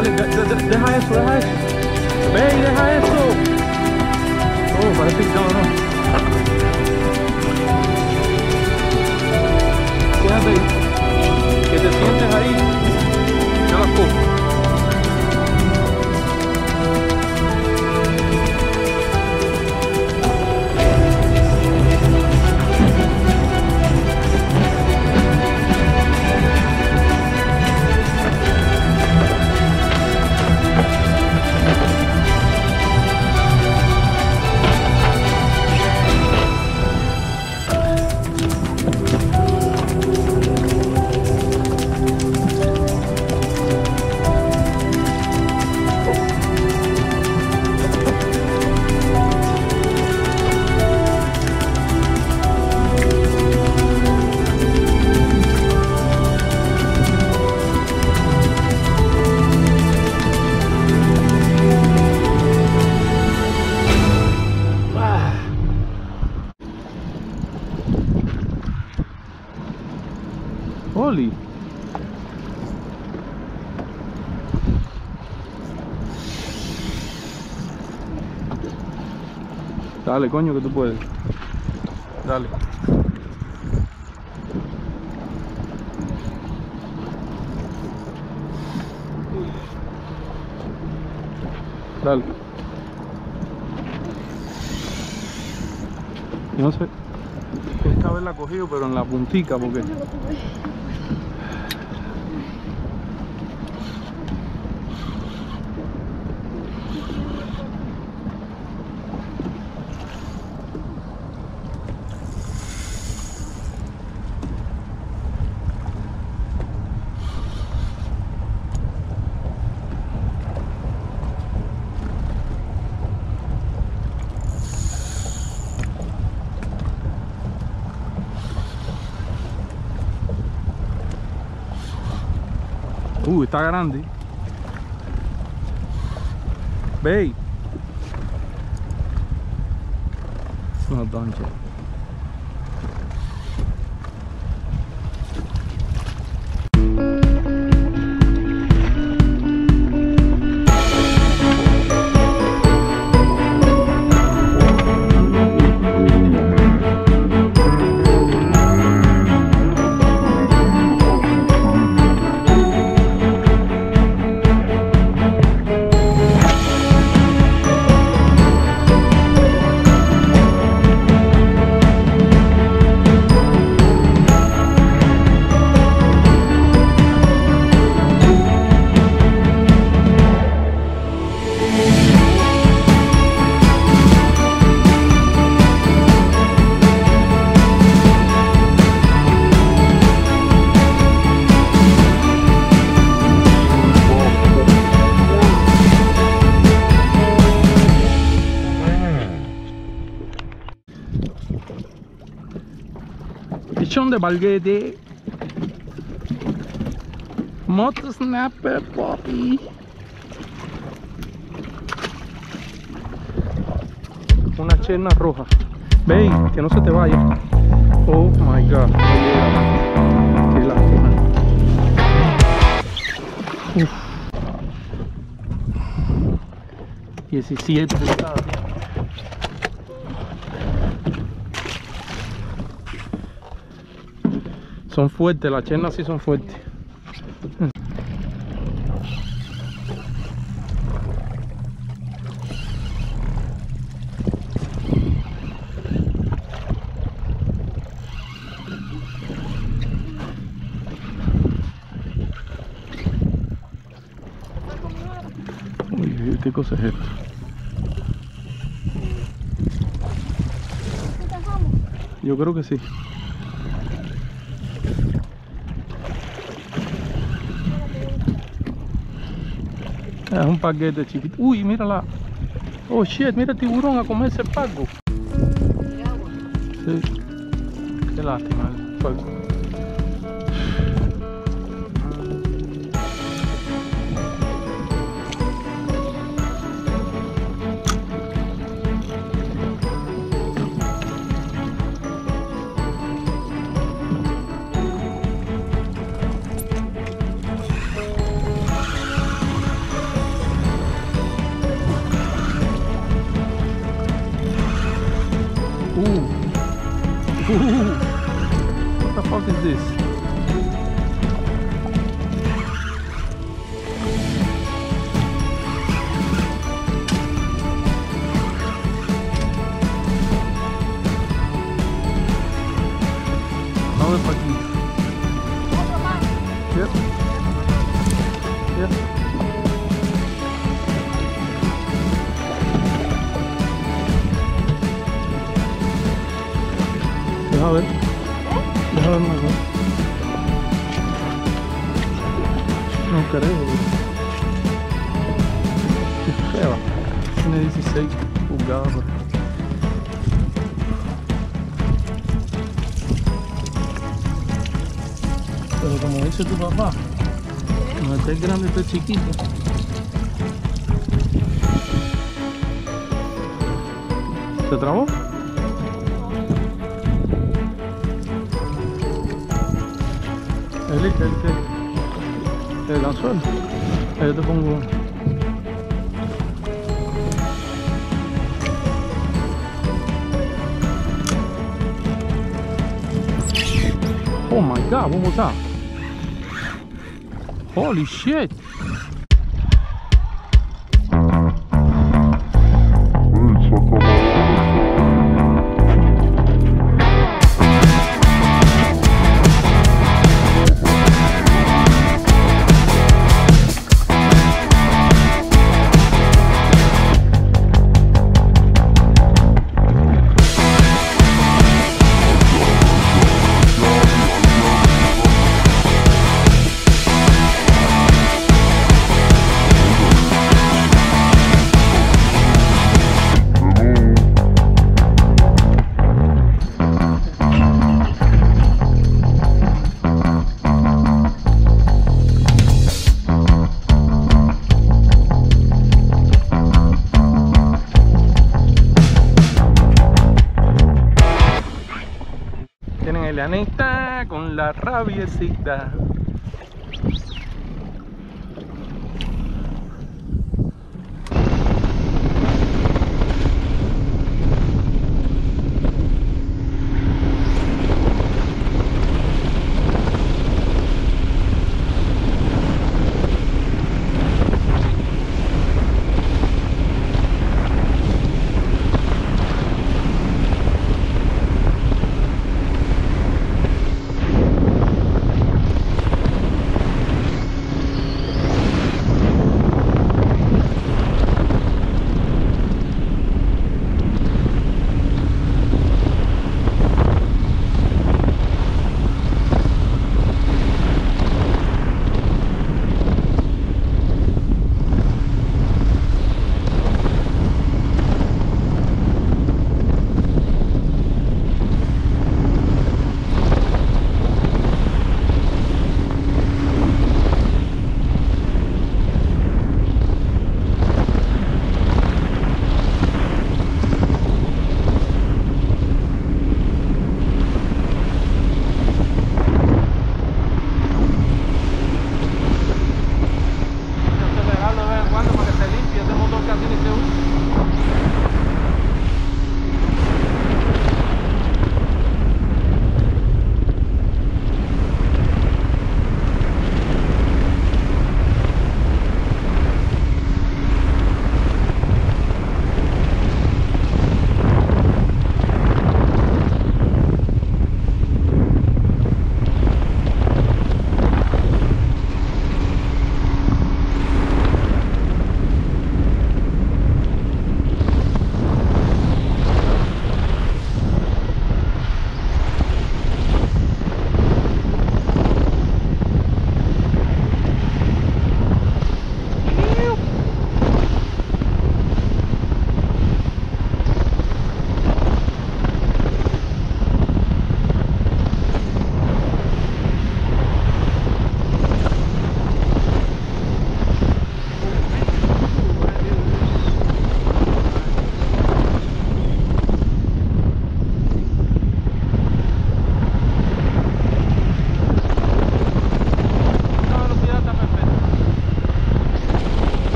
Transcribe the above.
Dale, deja eso, deja eso. Ve y deja eso. Oh, parece que no. Quédate ahí. Que te sientes ahí. Yo la cojo. Oli. Dale, coño, que tú puedes. Dale. Dale. No sé. Esta vez la cogido, pero en la puntica, porque... está grande. Ve. No, donche. Pichón de balguete. Moto snapper, papi. Una cherna roja. Ve, que no se te vaya. Oh my god. Qué lástima. Uf. 17 pulgadas. Son fuertes, las chernas sí son fuertes. Uy, ¿qué cosa es esto? Yo creo que sí. Es un paquete chiquito. Uy, mírala. Oh shit, mira el tiburón a comerse el pago. Sí. Qué lástima el pago. What the fuck is this? Vamos para aquí. Yep. Yep. Deja ver. Deja ver más. No creo. Qué fea. Tiene 16 pulgadas. Pero como dice tu papá, no esté grande, esté chiquito. ¿Se trabó? El anzuelo. Ahí yo te pongo uno. Oh my god, what was that? Holy shit! Tienen el anita con la rabiecita.